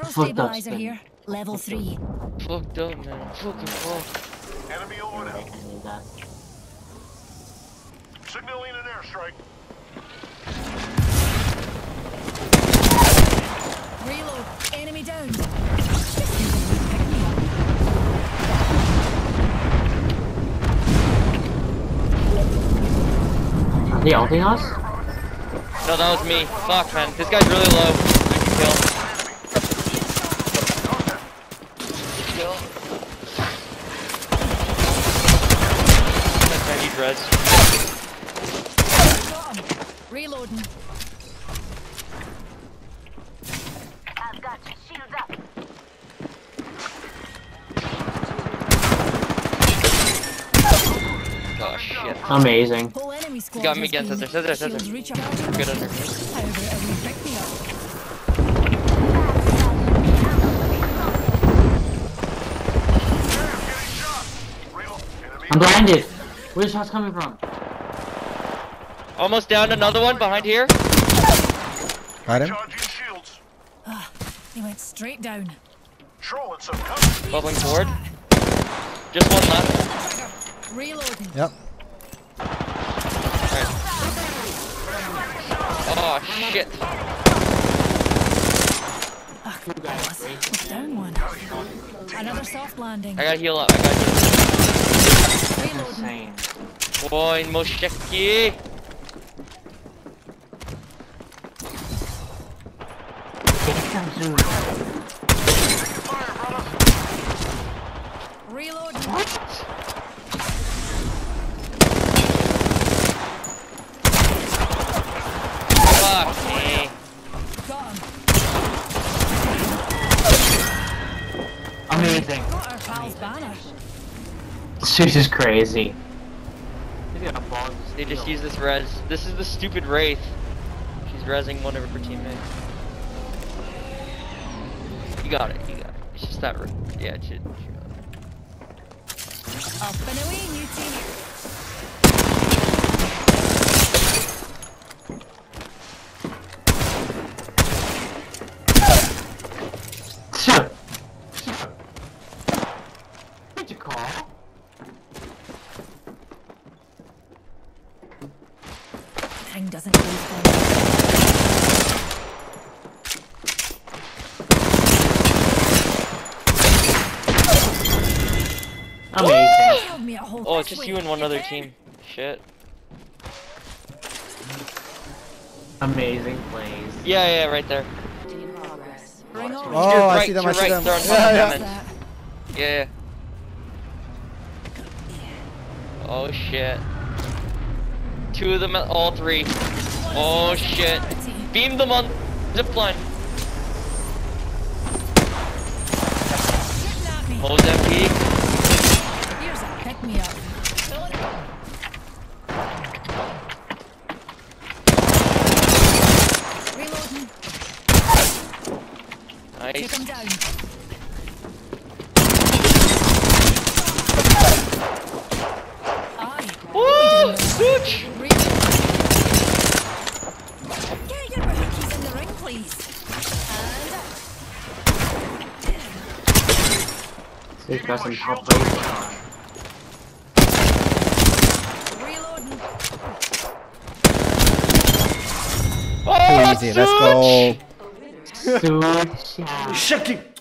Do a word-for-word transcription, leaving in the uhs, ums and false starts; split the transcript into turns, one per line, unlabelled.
fucked up
stabilizer
spin.
here. Level three.
Fucked up, man. Fucking fucked.
Enemy over
I
there.
knew that.
Signaling an airstrike.
Reload. Enemy down.
Are they ulting us?
No, that was me. Fuck, man. This guy's really low. Easy kill. Kill. I need res.
Got him. Reloading.
I've got your shields up.
Oh shit.
Amazing.
Whole enemy squad.
Got me
has
against
been-
it. There's there, there's
Shields
there.
recharging.
Good under me.
How about a wee pick me up?
Getting shot. Real. Enemy.
I'm blinded. Where's shots coming from?
Almost down. Another one behind here.
Got him.
Charging shields.
Ah, he went straight down.
Trolling some cover.
Bubbling forward. Just one left.
Reloading.
Yep.
Alright. Oh shit.
Ah, boss. We're down one. Another soft landing.
I gotta heal up. I gotta heal
Reloading.
Insane.
up. Boy, Mosheki.
Take them soon.
Fire, brother.
Reloading.
Fuck me.
Got him.
Amazing.
Got our pal's banner.
This is crazy.
They just use this res. This is the stupid Wraith. She's resing one of her teammates. You got it. You got it. It's just that. Yeah, it should. She got it.
Up and away, new team.
What'd you call?
Thing doesn't go forward.
Amazing.
Held me a whole
Oh,
this
just
way.
you and one
Get
other
in.
team. Shit.
Amazing plays.
Yeah, yeah, right there.
Bring on.
Oh,
You're
I
right,
see them. I
you're
see
right,
them.
they're on
Yeah,
top of
yeah.
them.
That.
Yeah, yeah. Oh shit. Two of them, all three. Oh shit. Beam them on zipline.
Shooting at me.
Hold M P.
Here's a pick me up. Reloading. Take
Nice.
him down. Aye.
Woo! Switch!
Reload. Get your rookies in the ring, please. And
They've got some top
reloading.
Oh,
Easy. Let's go.
Switch.
Shit.